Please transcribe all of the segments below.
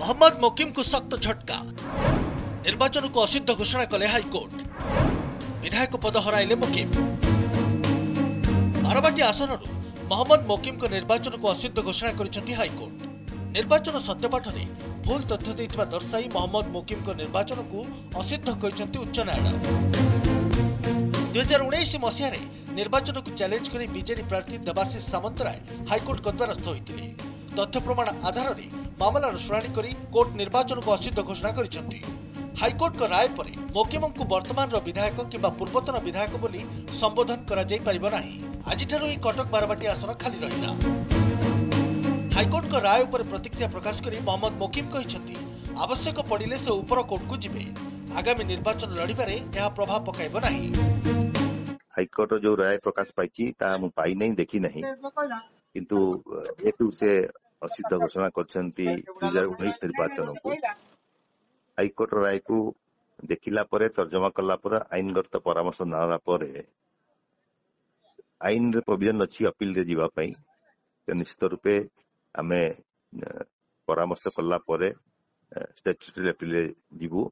मोहम्मद मोकिम को सख्त झटका। निर्वाचन को असिद्ध घोषणा कले हाईकोर्ट। विधायक पद हराइले मोकिम। बारवाटी आसन मोहम्मद मोकिम को निर्वाचन को असिद्ध घोषणा करिसेंती हाईकोर्ट। निर्वाचन सत्यपाठ में भूल तथ्य देथिबा दर्शाई मोहम्मद मोकिम को निर्वाचन को असिद्ध करिसेंती उच्च न्यायालय। 2019 मसीह निर्वाचन को चैलेंज कर बीजेडी प्रार्थी देवाशीष सामंतराय हाईकोर्ट का द्वारस्थ होते तथ्य प्रमाण आधार में मामलार शुणाणी कर कोर्ट निर्वाचन को असिद्ध घोषणा करिसेंती। हाईकोर्ट का राय पर मोकिम को वर्तमान विधायक किंबा पूर्वतन विधायक बोली संबोधन करा जाई परिबो नाही। आज कटक बारवाटी आसन खाली रहिला। हाईकोर्ट का राय पर प्रतिक्रिया प्रकाश कर मोहम्मद मोकिम कहते आवश्यक पड़िले से ऊपर कोर्ट को जिबे। आगामी निर्वाचन लड़िबारे यह प्रभाव पकाइबो नाही। हाईकोर्ट जो राय प्रकाश पाई पाई नहीं देखी नहीं किंतु जेतु से असिद्ध घोषणा करछंती 2019 निर्वाचन को हाईकोर्ट राय को देखिला परे तर्जमा कला पर आईनगत परामर्श नाला परे आईन रे प्रोविजन अछि अपील रे जीवा पई तो निश्चित रूपे आमे परामर्श कला परे स्टैट्यूटरी अपील रे जीवु।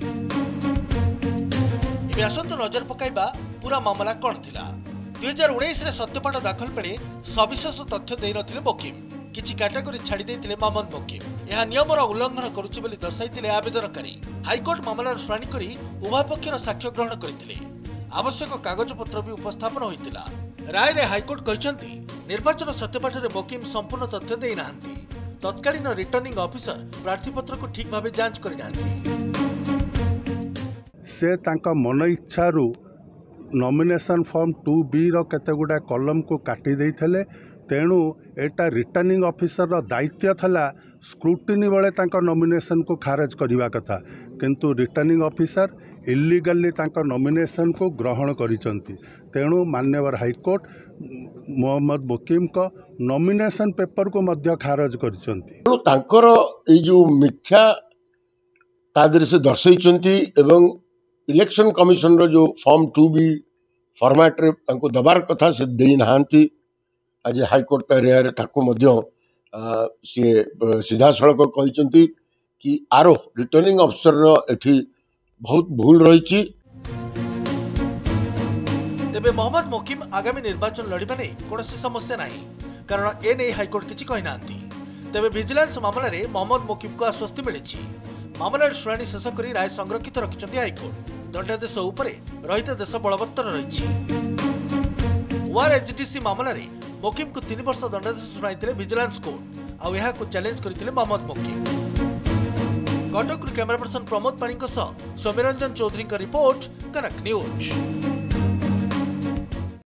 आसत नजर पकाइबा पूरा मामला कौन थिला। 2019 रे सत्यपाठ दाखल बेले सविशेष तथ्य दे नथिले मोकिम। किछि कैटेगरी छाड़ी देथिले मोहम्मद मोकिम। यह नियमर उल्लंघन करुछि बोली दर्शाइथिले आवेदनकारी। हाईकोर्ट मामलार शुणाणी करी उभय पक्षर साक्ष्य ग्रहण करथिले। आवश्यक कागजपत्र भी उपस्थापन होइतिला। राय रे हाईकोर्ट कहिसंती निर्वाचन सत्यपाठ रे मोकिम संपूर्ण तथ्य देई नाहंती। तत्कालीन रिटर्निंग ऑफिसर प्रार्थीपत्र को ठीक भाव जांच करि नाहंती। से तांका मन इच्छारू नॉमिनेशन फॉर्म 2B रो केते गुडा कॉलम को काटी देइथले। तेणु एटा रिटर्निंग ऑफिसर रो दायित्व थला स्क्रूटिनी बेले तांका नॉमिनेशन को खारिज करबा कथा किंतु रिटर्निंग ऑफिसर इलीगली तांका नॉमिनेशन को ग्रहण करिसंती। तेणु माननीय हाईकोर्ट मोहम्मद मोकिम को नॉमिनेशन पेपर को मध्य खारिज करिसंती। तांकर ए जो मिथ्या तादर से दर्शाइछंती एवं इलेक्शन कमिशन रो जो फॉर्म 2B फॉर्मेट रे तांको दबार कथा से देई नाहंती। आज हाईकोर्ट का रेयर ताको मध्य सी सीधा सड़क कहिसंती कि आरो रिटर्निंग ऑफिसर रो एठी बहुत भूल रही। तेबे मोहम्मद मोकिम आगामी निर्वाचन लड़िबा नै कोनोसी समस्या नाही कारण ए नै हाईकोर्ट किछि कहि नांती। तेबे विजिलेंस मामला रे मोहम्मद मोकिम को आश्वस्ति मिलिछि। मामलार शुणाणी शेष करी राय संरक्षित रखिछंती हाईकोर्ट। दंडादेश उपरे रहितादेश बलवत्तर रहिछि। ORHDC मामला रे मोकिम को 3 वर्ष दंडादेश शुणाइथिले विजिलेंस कोर्ट आ एहा को चैलेंज करथिले मोहम्मद मोकिम। कटक कैमरा पर्सन प्रमोद पाणी सौम्यरंजन चौधरी का रिपोर्ट कनक न्यूज।